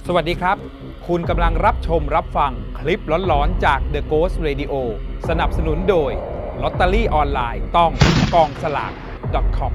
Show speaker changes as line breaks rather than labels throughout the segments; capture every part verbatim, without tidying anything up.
สวัสดีครับคุณกำลังรับชมรับฟังคลิปหลอนๆจาก The Ghost Radio สนับสนุนโดยลอตเตอรี่ออนไลน์ต้องกองสลาก .com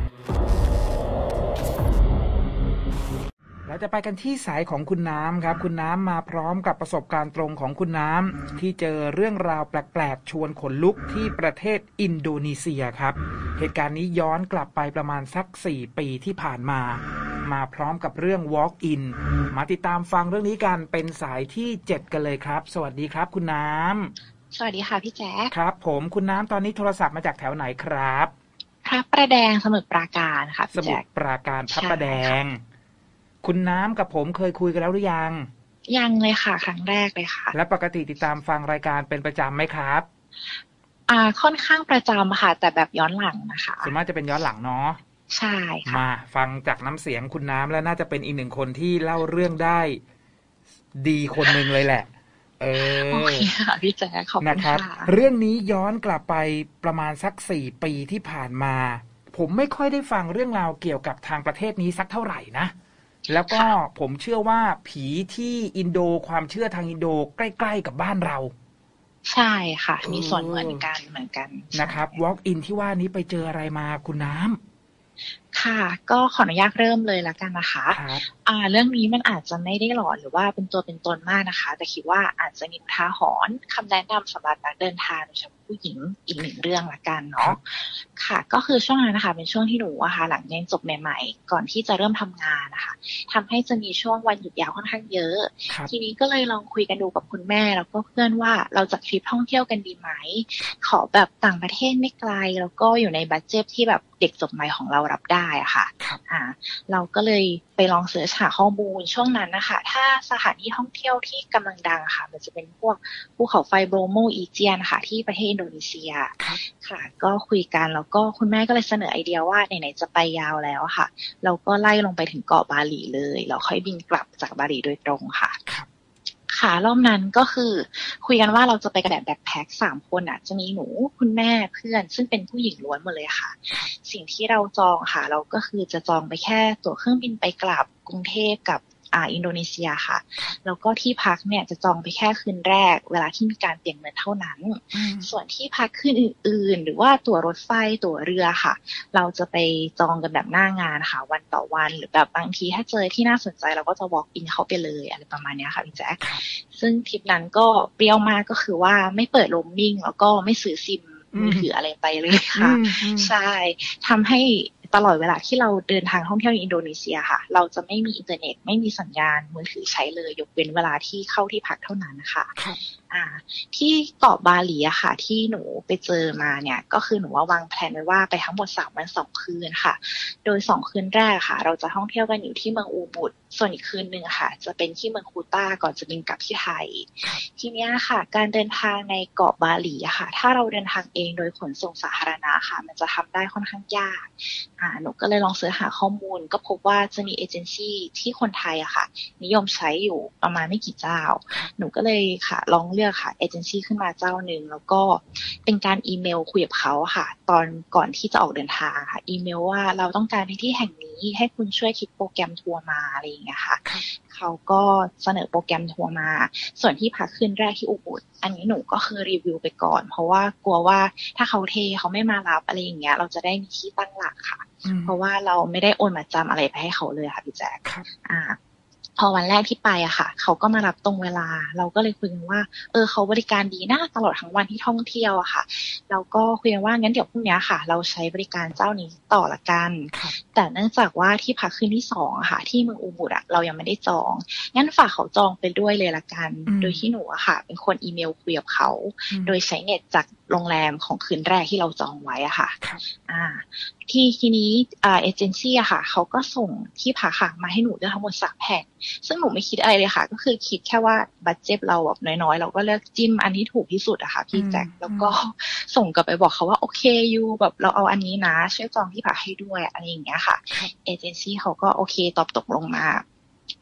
เราจะไปกันที่สายของคุณน้ำครับคุณน้ำมาพร้อมกับประสบการณ์ตรงของคุณน้ำที่เจอเรื่องราวแปลกๆชวนขนลุกที่ประเทศอินโดนีเซียครับเหตุการณ์นี้ย้อนกลับไปประมาณสักสี่ปีที่ผ่านมามาพร้อมกับเรื่อง walk in มาติดตามฟังเรื่องนี้กันเป็นสายที่เจ็ดกันเลยครับสวัสดีครับคุณน้
ำสวัสดีค่ะพี่แจ๊ค
ครับผมคุณน้ำตอนนี้โทรศัพท์มาจากแถวไหนครับ
พระประแดงสมุทรปราการค่ะ
สมุทรปราการพระประแดงคุณน้ำกับผมเคยคุยกันแล้วหรือยัง
ยังเลยค่ะครั้งแรกเลยค่ะ
และปกติติดตามฟังรายการเป็นประจำไหมครับ
อ่าค่อนข้างประจำค่ะแต่แบบย้อนหลังนะคะ
ส่วนมากจะเป็นย้อนหลังเนาะ
ใช่ค่ะ
มาฟังจากน้ำเสียงคุณน้ำแล้วน่าจะเป็นอีกหนึ่งคนที่เล่าเรื่องได้ดีคนหนึ่งเลยแหละเออ
โอเคค่ะพี่แจ๊คขอบคุณค่ะ
เรื่องนี้ย้อนกลับไปประมาณสักสี่ปีที่ผ่านมาผมไม่ค่อยได้ฟังเรื่องราวเกี่ยวกับทางประเทศนี้สักเท่าไหร่นะแล้วก็ผมเชื่อว่าผีที่อินโดความเชื่อทางอินโดใกล้ๆกับบ้านเรา
ใช่ค่ะมีส่วนเหมือนกันเหมือนกัน
นะครับ walk in ที่ว่านี้ไปเจออะไรมาคุณน้ำ
ค่ะก็ขออนุญาตเริ่มเลยแล้วกันนะคะอ่าเรื่องนี้มันอาจจะไม่ได้หลอนหรือว่าเป็นตัวเป็นตนมากนะคะแต่คิดว่าอาจจะมีอุทาหรณ์คำแนะนำสำหรับนักเดินทางโดยเฉพาะผู้หญิงอีกหนึ่งเรื่องละกันเนาะค่ะก็คือช่วงนั้นนะคะเป็นช่วงที่หนูอะค่ะหลังเรียนจบใหม่ๆก่อนที่จะเริ่มทำงานนะคะทำให้จะมีช่วงวันหยุดยาวค่อนข้างเยอะทีนี้ก็เลยลองคุยกันดูกับคุณแม่แล้วก็เพื่อนว่าเราจะทริปท่องเที่ยวกันดีไหมขอแบบต่างประเทศไม่ไกลแล้วก็อยู่ในบัดเจ็ตที่แบบเด็กจบใหม่ของเรารับได้อะค่ะอ่าเราก็เลยไปลองเสิร์ชหาข้อมูลช่วงนั้นนะคะถ้าสถานที่ท่องเที่ยวที่กำลังดังค่ะมันจะเป็นพวกภูเขาไฟโบรโมอีเจียนค่ะที่ประเทศอินโดนีเซียค่ะก็คุยกันแล้วก็คุณแม่ก็เลยเสนอไอเดียว่าไหนๆจะไปยาวแล้วค่ะเราก็ไล่ลงไปถึงเกาะบาหลีเลยแล้วค่อยบินกลับจากบาหลีโดยตรงค่ะค่ะรอบนั้นก็คือคุยกันว่าเราจะไปกระแบบแบ็คแพ็คสามคนอ่ะจะมีหนูคุณแม่เพื่อนซึ่งเป็นผู้หญิงล้วนหมดเลยค่ะสิ่งที่เราจองค่ะเราก็คือจะจองไปแค่ตั๋วเครื่องบินไปกลับกรุงเทพกับอ่าอินโดนีเซียค่ะแล้วก็ที่พักเนี่ยจะจองไปแค่คืนแรกเวลาที่มีการเปลี่ยนเงินเท่านั้นส่วนที่พักคืนอื่นๆหรือว่าตั๋วรถไฟตั๋วเรือค่ะเราจะไปจองกันแบบหน้างานค่ะวันต่อวันหรือแบบบางทีถ้าเจอที่น่าสนใจเราก็จะ walk in เข้าไปเลยอะไรประมาณนี้ค่ะพี่แจ๊คซึ่งทริปนั้นก็เปรี้ยวมากก็คือว่าไม่เปิดโรมมิ่งแล้วก็ไม่ซื้อซิมมือถืออะไรไปเลยค่ะใช่ทำให้ตลอดเวลาที่เราเดินทางท่องเที่ยวในอินโดนีเซียค่ะเราจะไม่มีอินเทอร์เน็ตไม่มีสัญญาณมือถือใช้เลยยกเว้นเวลาที่เข้าที่พักเท่านั้นนะคะอ่าที่เกาะบาหลีอะค่ะที่หนูไปเจอมาเนี่ยก็คือหนูว่าวางแผนไว้ว่าไปทั้งหมดสามวันสองคืนค่ะโดยสองคืนแรกค่ะเราจะท่องเที่ยวกันอยู่ที่เมืองอูบุดส่วนอีกคืนนึงค่ะจะเป็นที่เมืองคูต้าก่อนจะบินกลับที่ไทยทีนี้ค่ะการเดินทางในเกาะบาหลีอะค่ะถ้าเราเดินทางเองโดยขนส่งสาธารณะค่ะมันจะทำได้ค่อนข้างยากอ่าหนูก็เลยลองเสิร์ชหาข้อมูลก็พบว่าจะมีเอเจนซี่ที่คนไทยอะค่ะนิยมใช้อยู่ประมาณไม่กี่เจ้าหนูก็เลยค่ะลองเลือกค่ะเอเจนซี่ขึ้นมาเจ้าหนึ่งแล้วก็เป็นการอีเมลคุยกับเขาค่ะตอนก่อนที่จะออกเดินทางค่ะอีเมลว่าเราต้องการไปที่แห่งนี้ให้คุณช่วยคิดโปรแกรมทัวร์มาอะไรอย่างเงี้ยค่ะเขาก็เสนอโปรแกรมทัวร์มาส่วนที่พักคืนแรกที่อุบุดอันนี้หนูก็คือรีวิวไปก่อนเพราะว่ากลัวว่าถ้าเขาเทเขาไม่มารับอะไรอย่างเงี้ยเราจะได้มีที่ตั้งหลักค่ะเพราะว่าเราไม่ได้โอนมาจำอะไรไปให้เขาเลยค่ะพี่แจ๊คอ่าพอวันแรกที่ไปอะค่ะเขาก็มารับตรงเวลาเราก็เลยคุยกันว่าเออเขาบริการดีนะตลอดทั้งวันที่ท่องเที่ยวอะค่ะเราก็คุยกันว่างั้นเดี๋ยวพรุ่งนี้ค่ะเราใช้บริการเจ้านี้ต่อละกันแต่เนื่องจากว่าที่พักคืนที่สองอะค่ะที่เมืองอูบุดอะเรายังไม่ได้จองงั้นฝากเขาจองไปด้วยเลยละกันโดยที่หนูอะค่ะเป็นคนอีเมลคุยกับเขาโดยใช้เน็ตจากโรงแรมของคืนแรกที่เราจองไว้อะค่ะอ่าที่ทีนี้อ่าเอเจนซี่อะค่ะเขาก็ส่งที่พักค่ะมาให้หนูด้วยทั้งหมดสามแผ่นซึ่งหนูไม่คิดอะไรเลยค่ะก็คือคิดแค่ว่าบัดเจ็ตเราแบบน้อยๆเราก็เลือกจิ้มอันที่ถูกที่สุดอะค่ะพี่แจ็คแล้วก็ส่งกลับไปบอกเขาว่าโอเคยูแบบเราเอาอันนี้นะช่วยจองที่พักให้ด้วยอะไรอย่างเงี้ยค่ะเอเจนซี่เขาก็โอเคตอบตกลงมา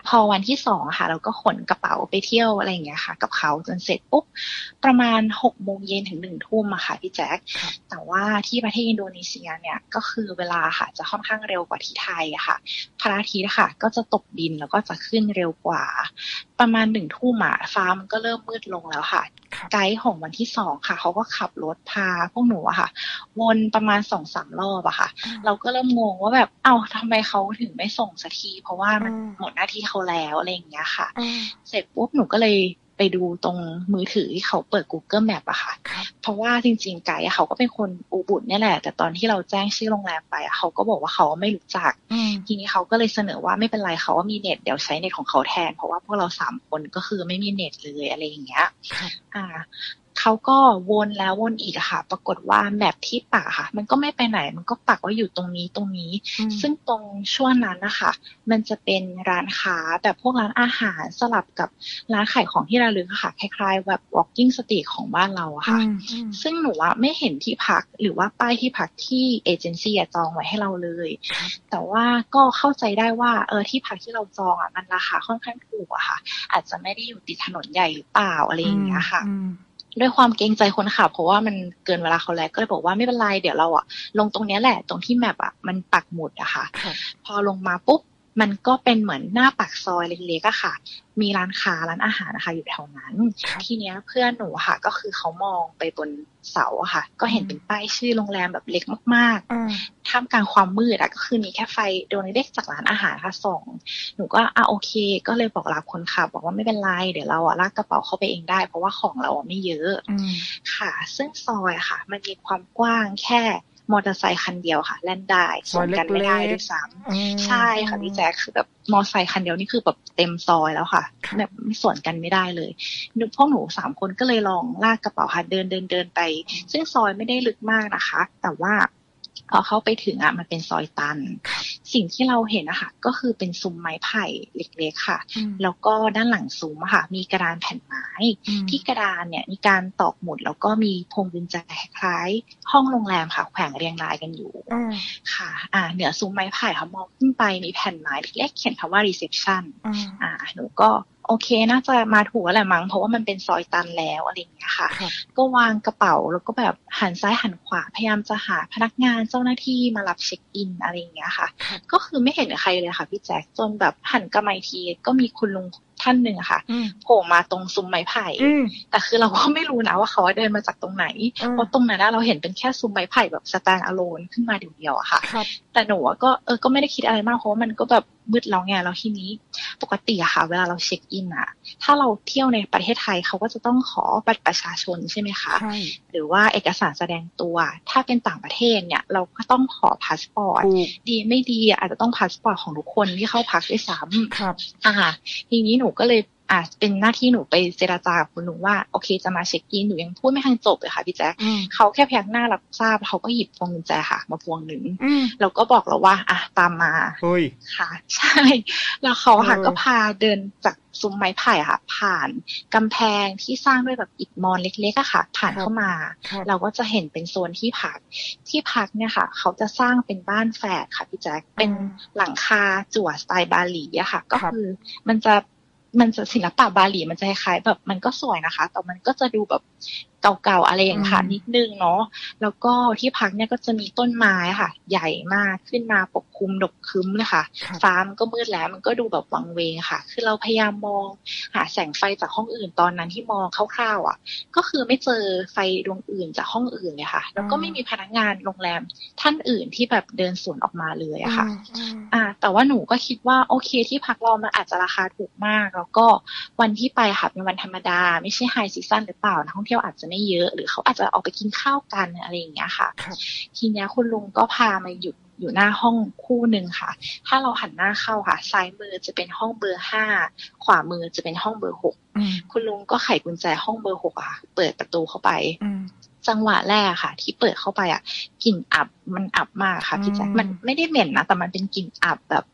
พอวันที่สองค่ะเราก็ขนกระเป๋าไปเที่ยวอะไรอย่างเงี้ยค่ะกับเขาจนเสร็จปุ๊บประมาณหกโมงเย็นถึงหนึ่งทุ่มอะค่ะพี่แจ๊คแต่ว่าที่ประเทศอินโดนีเซียเนี่ยก็คือเวลาค่ะจะค่อนข้างเร็วกว่าที่ไทยอะค่ะพระอาทิตย์ค่ะก็จะตกดินแล้วก็จะขึ้นเร็วกว่าประมาณหนึ่งทุ่มอะฟ้ามันก็เริ่มมืดลงแล้วค่ะไกด์ของวันที่สองค่ะเขาก็ขับรถพาพวกหนูอะค่ะวนประมาณ สองสาม รอบอะค่ะเราก็เริ่มงงว่าแบบเอ้าทำไมเขาถึงไม่ส่งสักทีเพราะว่ามันหมดหน้าที่เขาแล้วอะไรอย่างเงี้ยค่ะเสร็จปุ๊บหนูก็เลยไปดูตรงมือถือที่เขาเปิด Google Map อะค่ะเพราะว่าจริงๆไกด์เขาก็เป็นคนอูบุดเนี่ยแหละแต่ตอนที่เราแจ้งชื่อโรงแรมไปเขาก็บอกว่าเขาไม่รู้จักทีนี้เขาก็เลยเสนอว่าไม่เป็นไรเขาว่ามีเน็ตเดี๋ยวใช้เน็ตของเขาแทนเพราะว่าพวกเราสามคนก็คือไม่มีเน็ตเลยอะไรอย่างเงี้ยอ่าเขาก็วนแล้ววนอีกอะค่ะปรากฏว่าแมปที่ปักค่ะมันก็ไม่ไปไหนมันก็ปักว่าอยู่ตรงนี้ตรงนี้ซึ่งตรงช่วงนั้นนะคะมันจะเป็นร้านค้าแบบพวกร้านอาหารสลับกับร้านขายของที่ระลึกค่ะคล้ายๆแบบ walking street ของบ้านเราอะค่ะซึ่งหนูว่าไม่เห็นที่พักหรือว่าป้ายที่พักที่เอเจนซี่จองไว้ให้เราเลยแต่ว่าก็เข้าใจได้ว่าเออที่พักที่เราจองอะมันราคาค่อนข้างถูกอะค่ะอาจจะไม่ได้อยู่ติดถนนใหญ่หรือเปล่าอะไรอย่างเงี้ยค่ะด้วยความเกรงใจคนขับเพราะว่ามันเกินเวลาเขาแล้วก็เลยบอกว่าไม่เป็นไรเดี๋ยวเราอะลงตรงนี้แหละตรงที่แมปอะมันปักหมุดอะค่ะพอลงมาปุ๊บมันก็เป็นเหมือนหน้าปากซอยเล็กๆอะค่ะมีร้านค้าร้านอาหารนะคะอยู่แถวนั้นทีเนี้ยเพื่อนหนูค่ะก็คือเขามองไปบนเสาอะค่ะก็เห็นเป็นป้ายชื่อโรงแรมแบบเล็กมากๆท่ามกลางความมืดอะก็คือมีแค่ไฟดวงเล็กจากร้านอาหารค่ะส่องหนูก็อ่ะโอเคก็เลยบอกลาคนขับบอกว่าไม่เป็นไรเดี๋ยวเราอะลากกระเป๋าเข้าไปเองได้เพราะว่าของเราอะไม่เยอะค่ะซึ่งซอยอะค่ะมันมีความกว้างแค่มอเตอร์ไซค์คันเดียวค่ะแล่นได้สวนกันไม่ได้ด้วยซ้ำใช่ค่ะพี่แจ๊คคือแบบมอเตอร์ไซค์คันเดียวนี่คือแบบเต็มซอยแล้วค่ะแบบไม่สวนกันไม่ได้เลยพวกหนูสามคนก็เลยลองลากกระเป๋าค่ะเดินเดินเดินไปซึ่งซอยไม่ได้ลึกมากนะคะแต่ว่าพอเข้าไปถึงอ่ะมันเป็นซอยตันสิ่งที่เราเห็นนะคะก็คือเป็นซุ้มไม้ไผ่เล็กๆค่ะแล้วก็ด้านหลังซุ้มค่ะมีกระดานแผ่นไม้ที่กระดานเนี่ยมีการตอกหมุดแล้วก็มีพวงกุญแจคล้ายห้องโรงแรมค่ะแขวนเรียงรายกันอยู่ค่ะอ่าเหนือซุ้มไม้ไผ่ค่ะมองขึ้นไปมีแผ่นไม้เล็กๆเขียนคำว่า reception อ่าหนูก็โอเคน่าจะมาถูกแล้วแหละมั้งเพราะว่ามันเป็นซอยตันแล้วอะไรอย่างเงี้ยค่ะก็วางกระเป๋าแล้วก็แบบหันซ้ายหันขวาพยายามจะหาพนักงานเจ้าหน้าที่มารับเช็คอินอะไรอย่างเงี้ยค่ะก็คือไม่เห็นใครเลยค่ะพี่แจ๊คจนแบบหันกลับมาอีกทีก็มีคุณลุงท่านหนึ่งอะค่ะโผล่มาตรงซุ้มไม้ไผ่แต่คือเราก็ไม่รู้นะว่าเขาเดินมาจากตรงไหนเพราะตรงนั้นเราเห็นเป็นแค่ซุ้มไม้ไผ่แบบสแตนด์อะโลนขึ้นมาเดียวๆอะค่ะแต่หนูก็เออก็ไม่ได้คิดอะไรมากเพราะว่ามันก็แบบมืดแล้วไงแล้วทีนี้ปกติอะค่ะเวลาเราเช็คอินอะถ้าเราเที่ยวในประเทศไทยเขาก็จะต้องขอบัตรประชาชนใช่ไหมคะหรือว่าเอกสารแสดงตัวถ้าเป็นต่างประเทศเนี่ยเราก็ต้องขอพาสปอร์ตดีไม่ดีอาจจะต้องพาสปอร์ตของทุกคนที่เข้าพักด้วยซ้ำอ่าทีนี้หนูก็เลยอ่ะเป็นหน้าที่หนูไปเจรจากับคุณลุงว่าโอเคจะมาเช็คอินหนูยังพูดไม่ทันจบเลยค่ะพี่แจ๊คเขาแค่พยักหน้ารับทราบเขาก็หยิบพวงกุญแจค่ะมาพวงหนึ่งแล้วก็บอกเราว่าอ่ะตามมาค่ะใช่แล้วเขาค่ะก็พาเดินจากซุ้มไม้ไผ่ค่ะผ่านกำแพงที่สร้างด้วยแบบอิฐมอนเล็กๆอะค่ะผ่านเข้ามาเราก็จะเห็นเป็นโซนที่พักที่พักเนี่ยค่ะเขาจะสร้างเป็นบ้านแฝดค่ะพี่แจ๊คเป็นหลังคาจั่วสไตล์บาหลีอะค่ะก็คือมันจะมันจะศิลปะบาหลีมันจะคล้ายๆแบบมันก็สวยนะคะแต่มันก็จะดูแบบเก่าๆอะไรอย่างค่ะนิดนึงเนาะแล้วก็ที่พักเนี่ยก็จะมีต้นไม้ค่ะใหญ่มากขึ้นมาปกคลุมดกครึ้มเลยค่ะฟ้ามันก็มืดแล้วมันก็ดูแบบวังเวงค่ะคือเราพยายามมองหาแสงไฟจากห้องอื่นตอนนั้นที่มองคร่าวๆอ่ะก็คือไม่เจอไฟดวงอื่นจากห้องอื่นเลยค่ะแล้วก็ไม่มีพนักงานโรงแรมท่านอื่นที่แบบเดินสวนออกมาเลยอะค่ะอ่าแต่ว่าหนูก็คิดว่าโอเคที่พักเรามันอาจจะราคาถูกมากแล้วก็วันที่ไปค่ะเป็นวันธรรมดาไม่ใช่ไฮซีซั่นหรือเปล่านักท่องเที่ยวอาจจะไม่เยอะหรือเขาอาจจะออกไปกินข้าวกันอะไรอย่างเงี้ยค่ะทีเนี้ยคุณลุงก็พามาหยุดอยู่หน้าห้องคู่หนึ่งค่ะถ้าเราหันหน้าเข้าค่ะซ้ายมือจะเป็นห้องเบอร์ห้าขวามือจะเป็นห้องเบอร์หกคุณลุงก็ไขกุญแจห้องเบอร์หกอ่ะเปิดประตูเข้าไปจังหวะแรกค่ะที่เปิดเข้าไปอ่ะกลิ่นอับมันอับมากค่ะพี่แจ๊คมันไม่ได้เหม็นนะแต่มันเป็นกลิ่นอับแบบ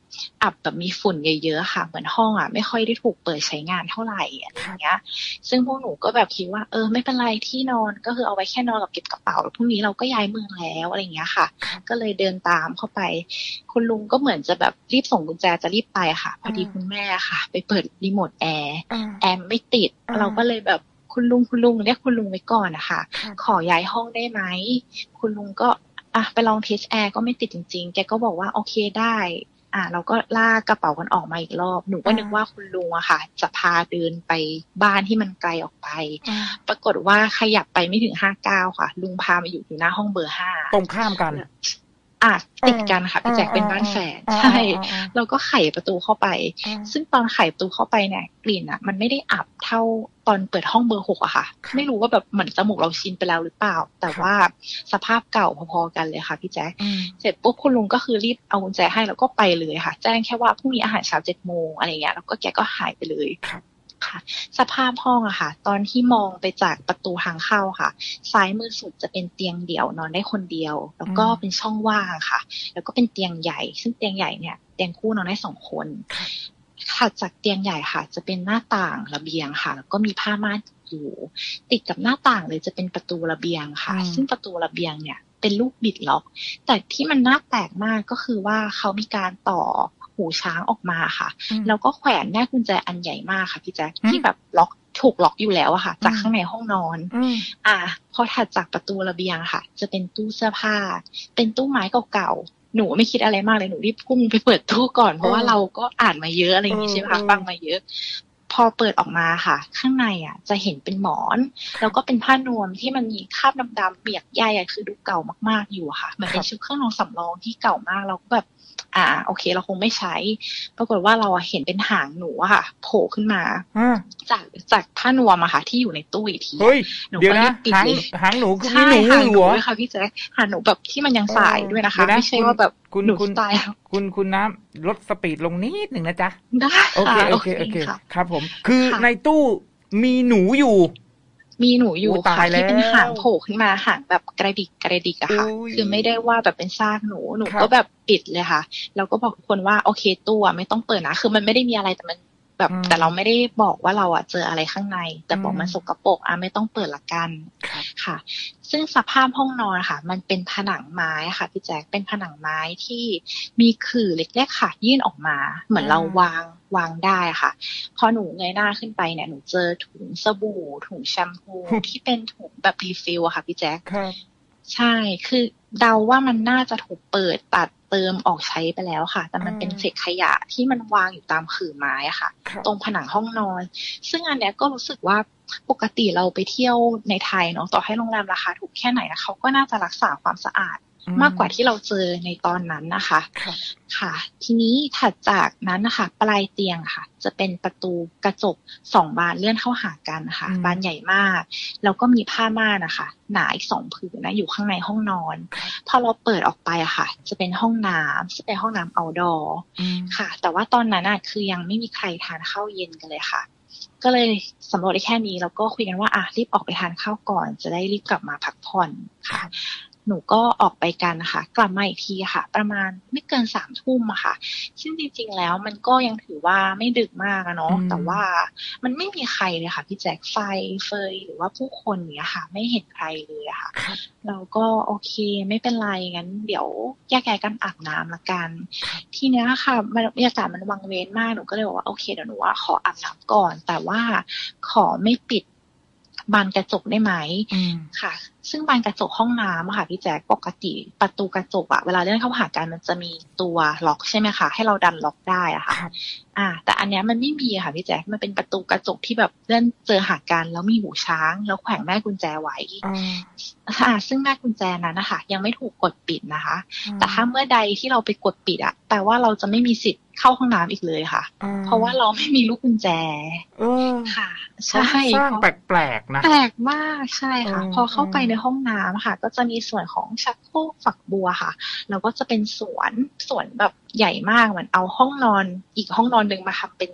อับแบบมีฝุ่นเยอะๆค่ะเหมือนห้องอ่ะไม่ค่อยได้ถูกเปิดใช้งานเท่าไหร่อะไรอย่างเงี้ยซึ่งพวกหนูก็แบบคิดว่าเออไม่เป็นไรที่นอนก็คือเอาไว้แค่นอนกับเก็บกระเป๋าพรุ่งนี้เราก็ย้ายเมืองแล้วอะไรอย่างเงี้ยค่ะก็เลยเดินตามเข้าไปคุณลุงก็เหมือนจะแบบรีบส่งกุญแจจะรีบไปค่ะพอดีคุณแม่ค่ะไปเปิดรีโมทแอร์แอร์ไม่ติดเราก็เลยแบบคุณลุงคุณลุงเรียกคุณลุงไว้ก่อนนะคะขอย้ายห้องได้ไหมคุณลุงก็อ่ะไปลองเทสแอร์ก็ไม่ติดจริงๆแกก็บอกว่าโอเคได้อ่ะเราก็ลากกระเป๋ากันออกมาอีกรอบหนูก็นึกว่าคุณลุงอะค่ะจะพาเดินไปบ้านที่มันไกลออกไปปรากฏว่าขยับไปไม่ถึงห้าเก้าค่ะลุงพามาอยู่อยู่หน้าห้องเบอร์ห้า
ตรงข้ามกัน
อ่ะติดกันค่ะพี่แจ็คเป็นบ้านแฝดใช่เราก็ไขประตูเข้าไปซึ่งตอนไขประตูเข้าไปเนี่ยกลิ่นอ่ะมันไม่ได้อับเท่าตอนเปิดห้องเบอร์หกอะค่ะไม่รู้ว่าแบบเหมือนจมูกเราชินไปแล้วหรือเปล่าแต่ว่าสภาพเก่าพอๆกันเลยค่ะพี่แจ็คเสร็จปุ๊บคุณลุงก็คือรีบเอากุญแจให้แล้วก็ไปเลยค่ะแจ้งแค่ว่าพรุ่งนี้อาหารเช้าเจ็ดโมงอะไรเงี้ยแล้วก็แกก็หายไปเลยค่ะสภาพห้องอะค่ะตอนที่มองไปจากประตูทางเข้าค่ะซ้ายมือสุดจะเป็นเตียงเดี่ยวนอนได้คนเดียวแล้วก็เป็นช่องว่างค่ะแล้วก็เป็นเตียงใหญ่ซึ่งเตียงใหญ่เนี่ยเตียงคู่นอนได้สองคนถัดจากเตียงใหญ่ค่ะจะเป็นหน้าต่างระเบียงค่ะแล้วก็มีผ้าม่านอยู่ติดกับหน้าต่างเลยจะเป็นประตูระเบียงค่ะซึ่งประตูระเบียงเนี่ยเป็นลูกบิดล็อกแต่ที่มันน่าแปลกมากก็คือว่าเขามีการต่อหูช้างออกมาค่ะแล้วก็แขวนแม่กุญแจอันใหญ่มากค่ะพี่แจ๊คที่แบบล็อกถูกล็อกอยู่แล้วอะค่ะจากข้างในห้องนอนอ่าพอถัดจากประตูระเบียงค่ะจะเป็นตู้เสื้อผ้าเป็นตู้ไม้เก่าๆหนูไม่คิดอะไรมากเลยหนูรีบพุ่งไปเปิดตู้ก่อนเพราะว่าเราก็อ่านมาเยอะอะไรอย่างงี้ใช่ไหมคะฟังมาเยอะพอเปิดออกมาค่ะข้างในอ่ะจะเห็นเป็นหมอนแล้วก็เป็นผ้านวมที่มันมีคราบดำๆเปียกใยอ่ะคือดูเก่ามากๆอยู่ค่ะเหมือนเป็นชุดเครื่องนอนสำรองที่เก่ามากเราก็แบบอ่าโอเคเราคงไม่ใช้ปรากฏว่าเราเห็นเป็นหางหนูอะค่ะโผล่ขึ้นมาจากจากผ้านวมอะค่ะที่อยู่ในตู้อีกที
หนูก็รีบปิดเลยหางหนูคือมีหนูอยู่เหรอ
ค่ะพี่แจ๊คหางหนูแบบที่มันยังสายด้วยนะคะไม่ใช่ว่าแบบหนูตาย
คุณคุณน้ำลดสปีดลงนิดหนึ่งนะจ๊ะ
ได้
โอเคโอเคโอเคครับผมคือในตู้มีหนูอยู่
มีหนูอยู่ค่ะที่เป็นหางโผล่ขึ้นมาหางแบบกระดิกกระดิกอะค่ะคือไม่ได้ว่าแบบเป็นซากหนูหนูก็แบบปิดเลยค่ะแล้วก็บอกทุกคนว่าโอเคตู้ไม่ต้องเปิดนะคือมันไม่ได้มีอะไรแต่มันแบบแต่เราไม่ได้บอกว่าเราอะเจออะไรข้างในแต่บอกมันสกปรกอะไม่ต้องเปิดละกันค่ะซึ่งสภาพห้องนอนค่ะมันเป็นผนังไม้ค่ะพี่แจ๊คเป็นผนังไม้ที่มีขื่อเล็กๆค่ะยื่นออกมาเหมือนเราวางวางได้ค่ะพอหนูเงยหน้าขึ้นไปเนี่ยหนูเจอถุงสบู่ถุงแชมพูที่เป็นถุงแบบรีฟิลอะค่ะพี่แจ๊คใช่คือเดาว่ามันน่าจะถูกเปิดตัดเติมออกใช้ไปแล้วค่ะแต่มันเป็นเศษขยะที่มันวางอยู่ตามขื่อไม้อะค่ะตรงผนังห้องนอนซึ่งอันเนี้ยก็รู้สึกว่าปกติเราไปเที่ยวในไทยเนาะต่อให้โรงแรมราคาถูกแค่ไหนนะเขาก็น่าจะรักษาความสะอาดมากกว่าที่เราเจอในตอนนั้นนะคะค่ะทีนี้ถัดจากนั้นนะคะปลายเตียงค่ะจะเป็นประตูกระจกสองบานเลื่อนเข้าหากันนะคะบานใหญ่มากแล้วก็มีผ้าม่านนะคะหนาอีกสองผืนนะอยู่ข้างในห้องนอนพอเราเปิดออกไปอะค่ะจะเป็นห้องน้ำจะเป็นห้องน้ำเอาท์ดอร์ค่ะแต่ว่าตอนนั้นอะคือยังไม่มีใครทานข้าวเย็นกันเลยค่ะก็เลยสำรวจได้แค่นี้แล้วก็คุยกันว่าอ่ะรีบออกไปทานข้าวก่อนจะได้รีบกลับมาพักผ่อนค่ะหนูก็ออกไปกันนะคะกลับมาอีกทีค่ะประมาณไม่เกินสามทุ่มอะค่ะซึ่งจริงๆแล้วมันก็ยังถือว่าไม่ดึกมากอะเนาะแต่ว่ามันไม่มีใครเลยค่ะพี่แจ็คไฟเฟยหรือว่าผู้คนเนี้ยค่ะไม่เห็นใครเลยอะค่ะเราก็โอเคไม่เป็นไรงั้นเดี๋ยวแยกย้ายกันอาบน้ำละกันทีเนี้ยค่ะบรรยากาศมันวังเวงมากหนูก็เลยบอกว่าโอเคเดี๋ยวหนูว่าขออาบน้ำก่อนแต่ว่าขอไม่ปิดบานกระจกได้ไหมค่ะซึ่งบานกระจกห้องน้ำค่ะพี่แจ๊คปกติประตูกระจกอะเวลาเลื่อนเข้าหากันมันจะมีตัวล็อกใช่ไหมคะให้เราดันล็อกได้อะค่ะอ่าแต่อันเนี้ยมันไม่มีค่ะพี่แจ๊คมันเป็นประตูกระจกที่แบบเลื่อนเจอหากันแล้วมีหูช้างแล้วแขวนแม่กุญแจไว้อ่าซึ่งแม่กุญแจนั้นนะคะยังไม่ถูกกดปิดนะคะแต่ถ้าเมื่อใดที่เราไปกดปิดอะแปลว่าเราจะไม่มีสิทธิ์เข้าห้องน้ำอีกเลยค่ะเพราะว่าเราไม่มีลูกกุญแจค่ะใช่
สร้างแปลกๆนะ
แปลกมากใช่ค่ะพอเข้าไปในห้องน้ำค่ะก็จะมีส่วนของชักโครกฝักบัวค่ะแล้วก็จะเป็นสวนสวนแบบใหญ่มากเหมือนเอาห้องนอนอีกห้องนอนหนึ่งมาทำเป็น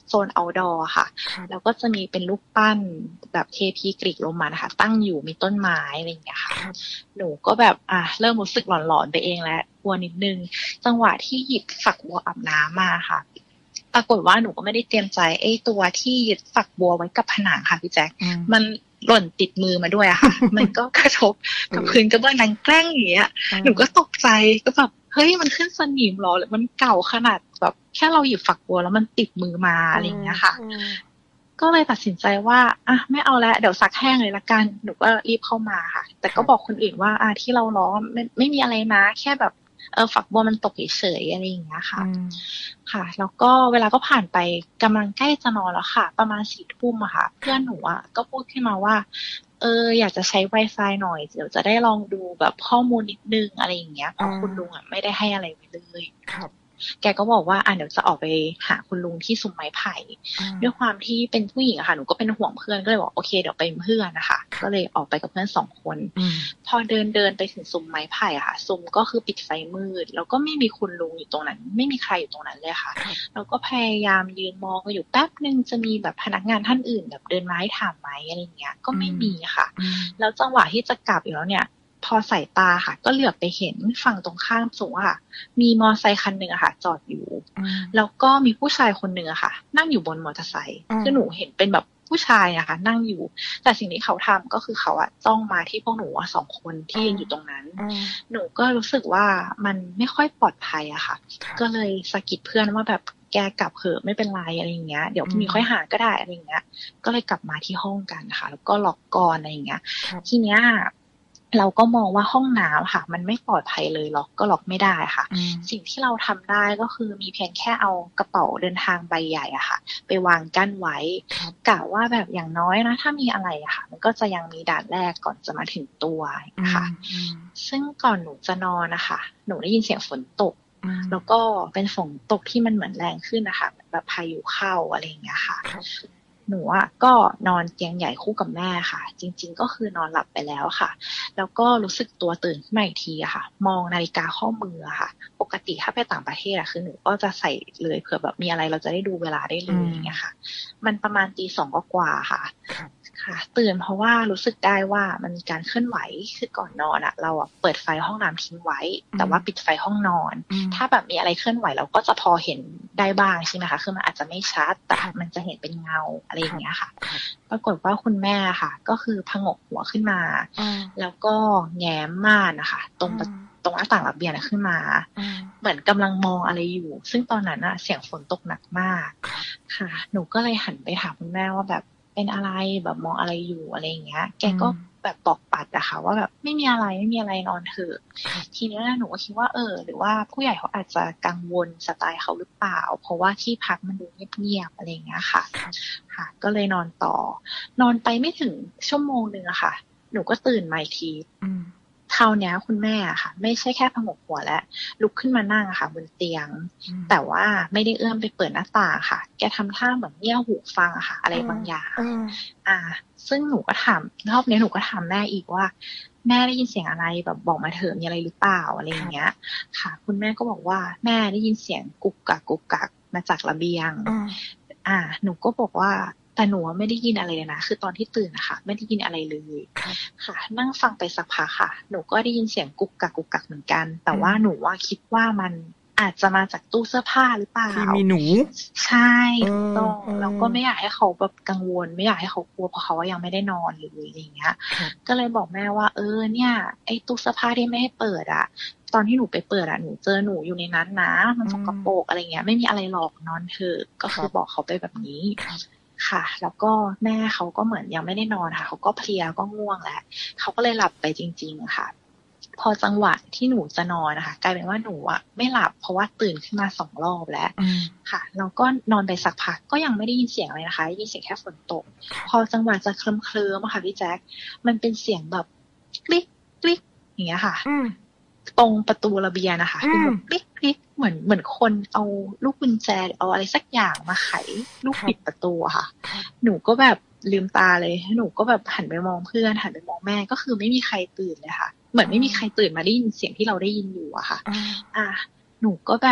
โซน outdoor ค่ะแล้วก็จะมีเป็นรูปปั้นแบบเทพีกรีกโรมันนะคะตั้งอยู่มีต้นไม้อะไรอย่างเงี้ยค่ะหนูก็แบบอ่ะเริ่มรู้สึกหลอนๆไปเองแล้วกลัวนิดนึงจังหวะที่หยิบฝักบัวอาบน้ำมาค่ะปรากฏว่าหนูก็ไม่ได้เตรียมใจไอ้ตัวที่ยึดฝักบัวไว้กับผนังค่ะพี่แจ๊คมันหล่นติดมือมาด้วยอะค่ะ มันก็กระทบกับพื้นกระเบื้องดังแกล้งอย่างเงี้ยหนูก็ตกใจก็แบบเฮ้ยมันขึ้นสนิมหรอหรือมันเก่าขนาดแบบแค่เราหยิบฝักบัวแล้วมันติดมือมาอะไรอย่างเงี้ยค่ะก็เลยตัดสินใจว่าอ่ะไม่เอาแล้วเดี๋ยวซักแห้งเลยละกันหนูก็รีบเข้ามาค่ะแต่ก็บอกคนอื่นว่าอ่ะที่เราล้อไม่ไม่มีอะไรนะแค่แบบเออฝักบัวมันตกเฉยๆอะไรอย่างเงี้ยค่ะค่ะแล้วก็เวลาก็ผ่านไปกำลังใกล้จะนอนแล้วค่ะประมาณสี่ทุ่มอะค่ะเพื่อนหนูอะก็พูดขึ้นมาว่าเอออยากจะใช้ Wi-Fi หน่อยเดี๋ยวจะได้ลองดูแบบข้อมูลนิดนึงอะไรอย่างเงี้ยเพราะคุณลุงอะไม่ได้ให้อะไรไว้เลยครับแกก็บอกว่าอ่ะเดี๋ยวจะออกไปหาคุณลุงที่ซุ้มไม้ไผ่ด้วยความที่เป็นผู้หญิงอะค่ะหนูก็เป็นห่วงเพื่อนก็เลยบอกโอเคเดี๋ยวไปเป็นเพื่อนนะคะก็เลยออกไปกับเพื่อนสองคนพอเดินเดินไปถึงซุ้มไม้ไผ่อะค่ะซุ้มก็คือปิดไฟมืดแล้วก็ไม่มีคุณลุงอยู่ตรงนั้นไม่มีใครอยู่ตรงนั้นเลยค่ะแล้วก็พยายามยืนมองอยู่แป๊บนึงจะมีแบบพนักงานท่านอื่นแบบเดินมาให้ถามไหมอะไรเงี้ยก็ไม่มีค่ะแล้วจังหวะที่จะกลับอยู่แล้วเนี่ยพอสายตาค่ะก็เหลือบไปเห็นฝั่งตรงข้ามสูงค่ะมีมอเตอร์ไซค์คันหนึ่งอะค่ะจอดอยู่แล้วก็มีผู้ชายคนหนึ่งอะค่ะนั่งอยู่บนมอเตอร์ไซค์คือหนูเห็นเป็นแบบผู้ชายอะค่ะนั่งอยู่แต่สิ่งที่เขาทำก็คือเขาอะจ้องมาที่พวกหนูอะสองคนที่ยืนอยู่ตรงนั้นหนูก็รู้สึกว่ามันไม่ค่อยปลอดภัยอะค่ะก็เลยสะกิดเพื่อนว่าแบบแกกลับเถอะไม่เป็นไรอะไรอย่างเงี้ยเดี๋ยวมีค่อยหาก็ได้อะไรอย่างเงี้ยก็เลยกลับมาที่ห้องกันค่ะแล้วก็ล็อกกลอนอะไรอย่างเงี้ยทีเนี้ยเราก็มองว่าห้องน้ำค่ะมันไม่ปลอดภัยเลยล็อกก็ล็อกไม่ได้ค่ะสิ่งที่เราทำได้ก็คือมีเพียงแค่เอากระเป๋าเดินทางใบใหญ่อะค่ะไปวางกั้นไว้กะว่าแบบอย่างน้อยนะถ้ามีอะไรอะค่ะมันก็จะยังมีด่านแรกก่อนจะมาถึงตัวนะคะซึ่งก่อนหนูจะนอนนะคะหนูได้ยินเสียงฝนตกแล้วก็เป็นฝนตกที่มันเหมือนแรงขึ้นนะคะแบบพายุเข้าอะไรอย่างเงี้ยค่ะหนูอ่ะก็นอนเตียงใหญ่คู่กับแม่ค่ะจริงๆก็คือนอนหลับไปแล้วค่ะแล้วก็รู้สึกตัวตื่นขึ้นมาอีกทีอะค่ะมองนาฬิกาข้อมือค่ะปกติถ้าไปต่างประเทศอะคือหนูก็จะใส่เลยเผื่อแบบมีอะไรเราจะได้ดูเวลาได้เลยอย่างเงี้ยค่ะมันประมาณตีสองกว่าค่ะค่ะตื่นเพราะว่ารู้สึกได้ว่ามันมีการเคลื่อนไหวคือก่อนนอนอะเราอะเปิดไฟห้องน้ำทิ้งไว้แต่ว่าปิดไฟห้องนอนถ้าแบบมีอะไรเคลื่อนไหวเราก็จะพอเห็นได้บ้างใช่ไหมคะคือมันอาจจะไม่ชัดแต่มันจะเห็นเป็นเงาอะไรอย่างเงี้ยค่ะปรากฏว่าคุณแม่ค่ะก็คือผงกหัวขึ้นมาแล้วก็แง้มม่านนะคะตรงตรงหน้าต่างระเบียงขึ้นมาเหมือนกำลังมองอะไรอยู่ซึ่งตอนนั้นอะเสียงฝนตกหนักมากค่ะหนูก็เลยหันไปถามคุณแม่ว่าแบบเป็นอะไรแบบมองอะไรอยู่อะไรอย่างเงี้ยแกก็แบบบอกปัดอะค่ะว่าแบบไม่มีอะไรไม่มีอะไรนอนเถอะทีนี้หนูก็คิดว่าเออหรือว่าผู้ใหญ่เขาอาจจะกังวลสไตล์เขาหรือเปล่าเพราะว่าที่พักมันดูเงียบๆอะไรอย่างเงี้ยค่ะค่ะก็เลยนอนต่อนอนไปไม่ถึงชั่วโมงนึงอะค่ะหนูก็ตื่นมาอีกทีคราวนี้คุณแม่ค่ะไม่ใช่แค่ผงกหัวแล้วลุกขึ้นมานั่งค่ะบนเตียงแต่ว่าไม่ได้เอื้อมไปเปิดหน้าต่างค่ะแกทำท่าเหมือนเงี่ยหูฟังอะค่ะอะไรบางอย่างอ่าซึ่งหนูก็ถามรอบนี้หนูก็ถามแม่อีกว่าแม่ได้ยินเสียงอะไรแบบบอกมาเถอะมีอะไรหรือเปล่าอะไรอย่างเงี้ยค่ะคุณแม่ก็บอกว่าแม่ได้ยินเสียงกุกกักกุกกักมาจากระเบียงอ่าหนูก็บอกว่าแต่หนูไม่ได้ยินอะไรเลยนะคือตอนที่ตื่นนะคะไม่ได้ยินอะไรเลยค่ะนั่งฟังไปสักพักค่ะหนูก็ได้ยินเสียงกุกกักกุกกักเหมือนกันแต่ว่าหนูว่าคิดว่ามันอาจจะมาจากตู้เสื้อผ้าหรือเปล่า
ที่มีหนู
ใช่ถูกต้องเราก็ไม่อยากให้เขาแบบกังวลไม่อยากให้เขากลัวเพราะเขายังไม่ได้นอนเลยอะไรอย่างเงี้ยก็เลยบอกแม่ว่าเออเนี่ยไอ้ตู้เสื้อผ้าที่ไม่ให้เปิดอ่ะตอนที่หนูไปเปิดอ่ะหนูเจอหนูอยู่ในนั้นนะมันสกปรกอะไรเงี้ยไม่มีอะไรหรอกนอนเถอะก็คือบอกเขาไปแบบนี้ค่ะแล้วก็แม่เขาก็เหมือนยังไม่ได้นอนค่ะเขาก็เพลียก็ง่วงแล้วเขาก็เลยหลับไปจริงๆค่ะพอจังหวะที่หนูจะนอนนะคะกลายเป็นว่าหนูอ่ะไม่หลับเพราะว่าตื่นขึ้นมาสองรอบแล้วค่ะแล้วก็นอนไปสักพักก็ยังไม่ได้ยินเสียงอะไรนะคะได้ยินเสียงแค่ฝนตกพอจังหวะจะเคลิ้มเคลิ้มค่ะพี่แจ๊คมันเป็นเสียงแบบกลิ๊กกลิ๊กอย่างเงี้ยค่ะตรงประตูระเบียงนะคะคือแบบกลิ๊กกลิ๊กเหมือนเหมือนคนเอาลูกกุญแจเอาอะไรสักอย่างมาไขลูกปิดประตูค่ะหนูก็แบบลืมตาเลยหนูก็แบบหันไปมองเพื่อนหันไปมองแม่ก็คือไม่มีใครตื่นเลยค่ะเหมือนไม่มีใครตื่นมาได้ยินเสียงที่เราได้ยินอยู่อะค่ะอ่ะหนูก็แบบ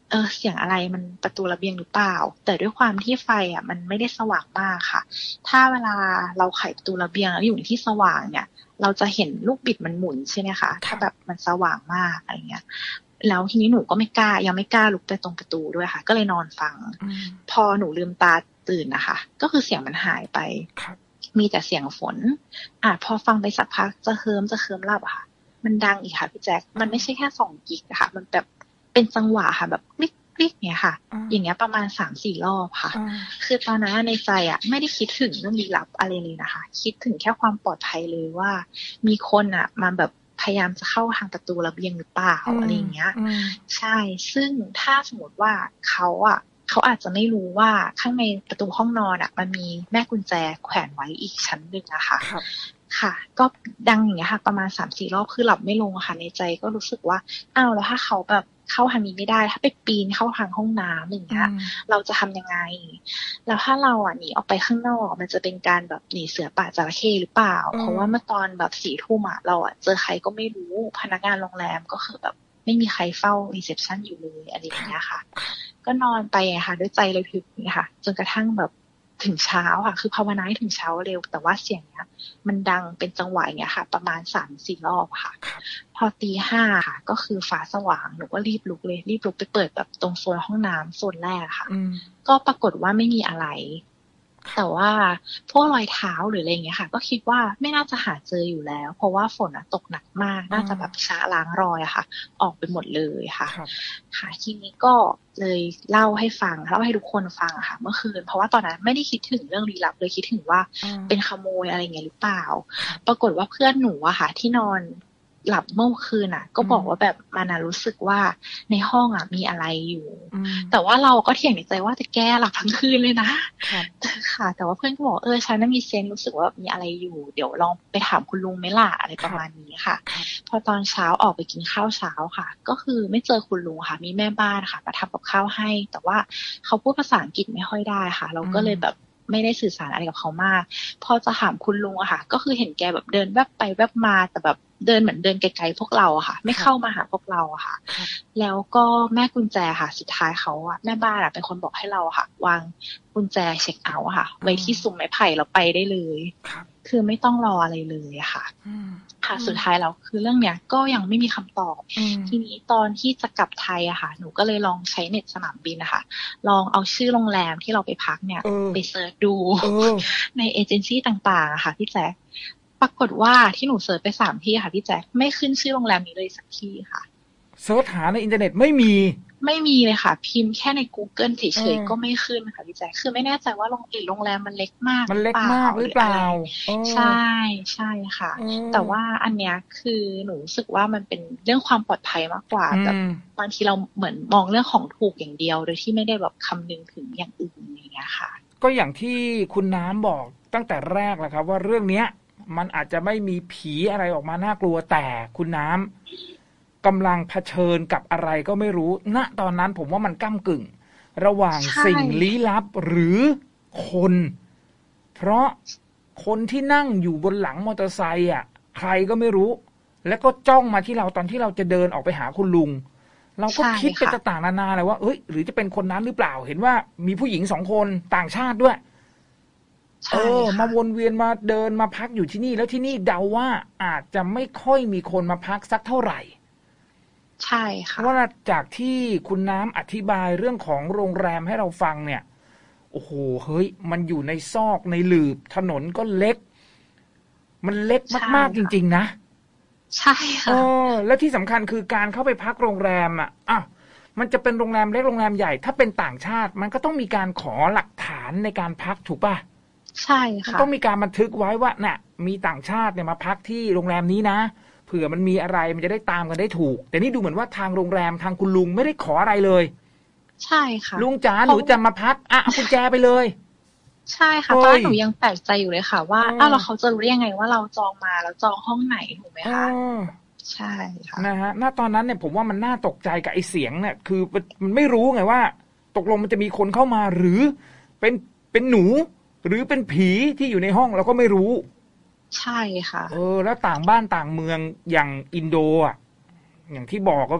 เออเสียงอะไรมันประตูระเบียงหรือเปล่าแต่ด้วยความที่ไฟอ่ะมันไม่ได้สว่างมากค่ะถ้าเวลาเราไขประตูระเบียงแล้วอยู่ในที่สว่างเนี่ยเราจะเห็นลูกบิดมันหมุนใช่ไหมคะถ้าแบบมันสว่างมากอะไรเงี้ยแล้วทีนี้หนูก็ไม่กล้ายังไม่กล้าลุกไปตรงประตูด้วยค่ะก็เลยนอนฟังพอหนูลืมตาตื่นนะคะก็คือเสียงมันหายไปมีแต่เสียงฝนอ่ะพอฟังไปสักพักจะเฮิมจะเฮิมหลับอะค่ะมันดังอีกค่ะพี่แจ๊คมันไม่ใช่แค่สองกิกอะค่ะมันแบบเป็นจังหวะค่ะแบบคลิกคลิกเนี้ยค่ะอย่างเงี้ยประมาณสามสี่รอบค่ะคือตอนนั้นในใจอะไม่ได้คิดถึงเรื่องลี้ลับอะไรเลยนะคะคิดถึงแค่ความปลอดภัยเลยว่ามีคนอะมาแบบพยายามจะเข้าทางประตูระเบียงหรือเปล่าอะไรเงี้ยใช่ซึ่งถ้าสมมติว่าเขาอะเขาอาจจะไม่รู้ว่าข้างในประตูห้องนอนอะมันมีแม่กุญแจแขวนไว้อีกชั้นหนึ่งอะค่ะค่ะก็ดังอย่างเงี้ยค่ะประมาณสามสี่รอบคือหลับไม่ลงค่ะในใจก็รู้สึกว่าอ้าวแล้วถ้าเขาแบบเข้าทางนี้ไม่ได้ถ้าไปปีนเข้าทางห้องน้ำอย่างเงี้ยเราจะทำยังไงแล้วถ้าเราอ่ะหนีออกไปข้างนอกมันจะเป็นการแบบหนีเสือป่าจระเข้หรือเปล่าเพราะว่าเมื่อตอนแบบสี่ทุ่มอ่ะเราอ่ะเจอใครก็ไม่รู้พนักงานโรงแรมก็คือแบบไม่มีใครเฝ้ารีเซพชันอยู่เลยอะไรอย่างเงี้ยค่ะก็นอนไปค่ะด้วยใจเลยพิบนี่ค่ะจนกระทั่งแบบถึงเช้าค่ะคือภาวนาให้ถึงเช้าเร็วแต่ว่าเสียงเนี้ยมันดังเป็นจังหวะอย่างเงี้ยค่ะประมาณสามสี่รอบค่ะพอตีห้าค่ะก็คือฟ้าสว่างหนูก็รีบลุกเลยรีบลุกไปเปิดแบบตรงโซนห้องน้ำโซนแรกค่ะก็ปรากฏว่าไม่มีอะไรแต่ว่าพวกรอยเท้าหรืออะไรเงี้ยค่ะก็คิดว่าไม่น่าจะหาเจออยู่แล้วเพราะว่าฝนตกหนักมากน่าจะแบบช้าล้างรอยอะค่ะออกไปหมดเลยค่ะค่ะทีนี้ก็เลยเล่าให้ฟังเล่าให้ทุกคนฟังอะค่ะเมื่อคืนเพราะว่าตอนนั้นไม่ได้คิดถึงเรื่องลี้ลับเลยคิดถึงว่าเป็นขโมยอะไรเงี้ยหรือเปล่าปรากฏว่าเพื่อนหนูอะค่ะที่นอนหลับเมื่อคืนอ่ะก็บอกว่าแบบมันรู้สึกว่าในห้องอ่ะมีอะไรอยู่แต่ว่าเราก็เถียงในใจว่าจะแก้หลับทั้งคืนเลยนะค่ะแต่ว่าเพื่อนก็บอกเออฉันน่ะมีเซนรู้สึกว่ามีอะไรอยู่เดี๋ยวลองไปถามคุณลุงไหมล่ะอะไรประมาณนี้ค่ะพอตอนเช้าออกไปกินข้าวเช้าค่ะก็คือไม่เจอคุณลุงค่ะมีแม่บ้านค่ะมาทำกับข้าวให้แต่ว่าเขาพูดภาษาอังกฤษไม่ค่อยได้ค่ะเราก็เลยแบบไม่ได้สื่อสารอะไรกับเขามากพอจะถามคุณลุงอะค่ะก็คือเห็นแกแบบเดินแวบไปแวบมาแต่แบบเดินเหมือนเดินไกลๆพวกเราอะค่ะไม่เข้ามาหาพวกเราอะค่ะแล้วก็แม่กุญแจค่ะสุดท้ายเขาอะแม่บ้านอะเป็นคนบอกให้เราค่ะวางกุญแจเช็คเอาท์ค่ะไว้ที่ซุ้มไม้ไผ่เราไปได้เลยคือไม่ต้องรออะไรเลยอะค่ะค่ะสุดท้ายแล้วคือเรื่องเนี้ยก็ยังไม่มีคำตอบทีนี้ตอนที่จะกลับไทยอะค่ะหนูก็เลยลองใช้เน็ตสนามบินนะคะลองเอาชื่อโรงแรมที่เราไปพักเนี่ยไปเสิร์ชดูในเอเจนซี่ต่างๆอะค่ะพี่แจ๊คปรากฏว่าที่หนูเสิร์ชไปสามที่ค่ะพี่แจ๊คไม่ขึ้นชื่อโรงแรมนี้เลยสักที่ค่ะ
เสิร์ชหาในอินเทอร์เน็ตไม่มี
ไม่มีเลยค่ะพิมพ์แค่ใน Google เฉยๆก็ไม่ขึ้นค่ะพี่แจ๊คคือไม่แน่ใจว่าโรงเอโรงแรมมันเล็กมาก
มันเล็กมากหรือเปล่า
ใช่ใช่ค่ะแต่ว่าอันเนี้ยคือหนูรู้สึกว่ามันเป็นเรื่องความปลอดภัยมากกว่าแบบบางทีเราเหมือนมองเรื่องของถูกอย่างเดียวโดยที่ไม่ได้แบบคำนึงถึงอย่างอื่นอย่างเงี้ยค่ะ
ก็อย่างที่คุณน้ำบอกตั้งแต่แรกแหละครับว่าเรื่องเนี้ยมันอาจจะไม่มีผีอะไรออกมาน่ากลัวแต่คุณน้ำกำลังเผชิญกับอะไรก็ไม่รู้ณตอนนั้นผมว่ามันก้ำกึ่งระหว่างสิ่งลี้ลับหรือคนเพราะคนที่นั่งอยู่บนหลังมอเตอร์ไซค์อ่ะใครก็ไม่รู้แล้วก็จ้องมาที่เราตอนที่เราจะเดินออกไปหาคุณลุงเราก็คิดไปต่างๆนานาเลยว่าเอ้ยหรือจะเป็นคนนั้นหรือเปล่าเห็นว่ามีผู้หญิงสองคนต่างชาติด้วยเออมาวนเวียนมาเดินมาพักอยู่ที่นี่แล้วที่นี่เดาว่าอาจจะไม่ค่อยมีคนมาพักสักเท่าไหร่
ใช่ค่ะ
ว่าจากที่คุณน้ำอธิบายเรื่องของโรงแรมให้เราฟังเนี่ยโอ้โหเฮ้ยมันอยู่ในซอกในหลืบถนนก็เล็กมันเล็กมากๆจริงๆนะ
ใช่ค่ะ
เออแล้วที่สำคัญคือการเข้าไปพักโรงแรมอ่ะอ้าวมันจะเป็นโรงแรมเล็กโรงแรมใหญ่ถ้าเป็นต่างชาติมันก็ต้องมีการขอหลักฐานในการพักถูกป่ะ
ใช่ค่ะ
ต้องมีการบันทึกไว้ว่าน่ะมีต่างชาติเนี่ยมาพักที่โรงแรมนี้นะเผื่อมันมีอะไรมันจะได้ตามกันได้ถูกแต่นี่ดูเหมือนว่าทางโรงแรมทางคุณลุงไม่ได้ขออะไรเลย
ใช่ค่ะ
ลุงจ๋าหนูจะมาพักอ่ะเอากุญแจไปเลย
ใช่ค่ะตอนหนูยังแปลกใจอยู่เลยค่ะว่าอ้าวแล้วเขาจะรู้ได้ยังไงว่าเราจองมาแล้วจองห้องไหนถูกไหมคะใช่ค่ะ
นะฮะณตอนนั้นเนี่ยผมว่ามันน่าตกใจกับไอ้เสียงเนี่ยคือมันไม่รู้ไงว่าตกลงมันจะมีคนเข้ามาหรือเป็นเป็นหนูหรือเป็นผีที่อยู่ในห้องเราก็ไม่รู้
ใช่ค่ะ
เออแล้วต่างบ้านต่างเมืองอย่างอินโดอ่ะอย่างที่บอกก็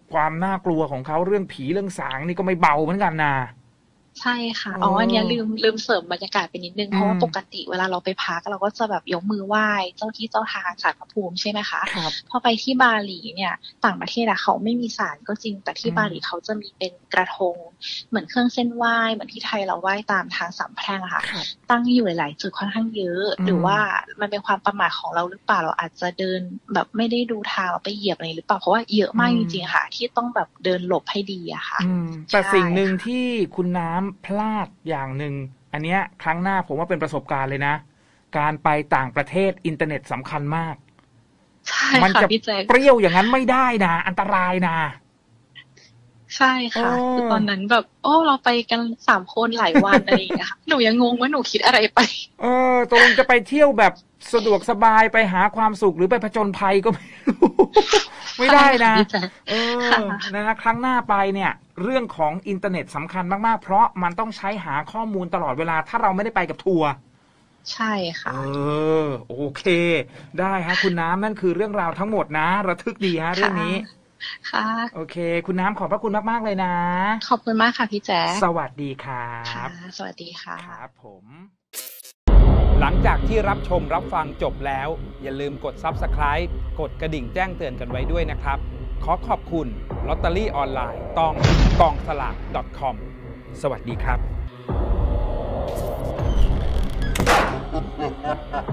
ความน่ากลัวของเขาเรื่องผีเรื่องสางนี่ก็ไม่เบาเหมือนกันนะ
ใช่ค่ะอ๋ออันนี้ลืมลืมเสริมบรรยากาศไปนิดนึงเพราะว่าปกติเวลาเราไปพักเราก็จะแบบยกมือไหว้เจ้าที่เจ้าทางศาลพระภูมิใช่ไหมคะพอไปที่บาหลีเนี่ยต่างประเทศอะเขาไม่มีศาลก็จริงแต่ที่บาหลีเขาจะมีเป็นกระทงเหมือนเครื่องเส้นไหว้เหมือนที่ไทยเราไหว้ตามทางสามแพร่งอะค่ะตั้งอยู่หลายๆจุดค่อนข้างเยอะหรือว่ามันเป็นความประมาทของเราหรือเปล่าเราอาจจะเดินแบบไม่ได้ดูทางเราไปเหยียบอะไรหรือเปล่าเพราะว่าเยอะมากจริงๆค่ะที่ต้องแบบเดินหลบให้ดีอะค่ะ
แต่สิ่งหนึ่งที่คุณน้ำพลาดอย่างหนึ่งอันเนี้ยครั้งหน้าผมว่าเป็นประสบการณ์เลยนะการไปต่างประเทศอินเทอร์เน็ตสำคัญมาก
ใช่
มันจะเปรี้ยวอย่างนั้นไม่ได้นะอันตรายนะ
ใช่ค่ะคือตอนนั้นแบบโอ้เราไปกันสามคนหลายวันอะไรอย่างเงี้ยค่ะหนูยังงงว่าหนูคิดอะไรไป
เออตรงจะไปเที่ยวแบบสะดวกสบายไปหาความสุขหรือไปผจญภัยก็ไม่รู้ไม่ได้นะเออนะฮะครั้งหน้าไปเนี่ยเรื่องของอินเทอร์เน็ตสำคัญมากๆเพราะมันต้องใช้หาข้อมูลตลอดเวลาถ้าเราไม่ได้ไปกับทัวร์
ใช่ค่ะ
เออโอเคได้ฮะคุณน้ำนั่นคือเรื่องราวทั้งหมดนะระทึกดีฮะเรื่องนี้
ค่ะ
โอเคคุณน้ำขอบพระคุณมากๆเลยนะ
ขอบคุณมากค่ะพี่แจ๊ค
สวัสดีครับ
ค่ะสวัสดีค่ะ
ครับผม
หลังจากที่รับชมรับฟังจบแล้วอย่าลืมกด ซับสไครบ์ กดกระดิ่งแจ้งเตือนกันไว้ด้วยนะครับขอขอบคุณลอตเตอรี่ออนไลน์ตองกองสลาก .com สวัสดีครับ